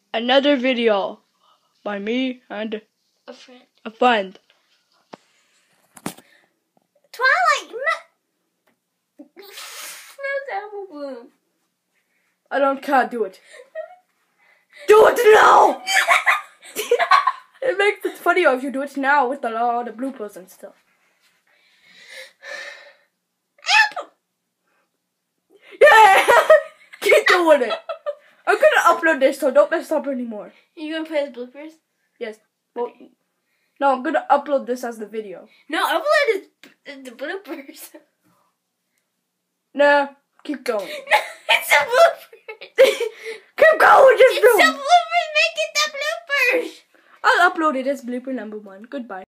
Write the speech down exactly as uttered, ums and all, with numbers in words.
another video by me and a friend. A friend. Twilight. No, apple bloom. I don't care. Do it. Do it now. It makes it funnier if you do it now with the all the bloopers and stuff. Apple. Yeah. Keep doing it. I'm gonna upload this, so don't mess up anymore. Are you gonna play as bloopers? Yes. Well, okay. No, I'm gonna upload this as the video. No, upload is the bloopers. Nah, keep going. No, it's a blooper. Keep going, just it's do the bloopers. Make it the bloopers. I'll upload it as blooper number one. Goodbye.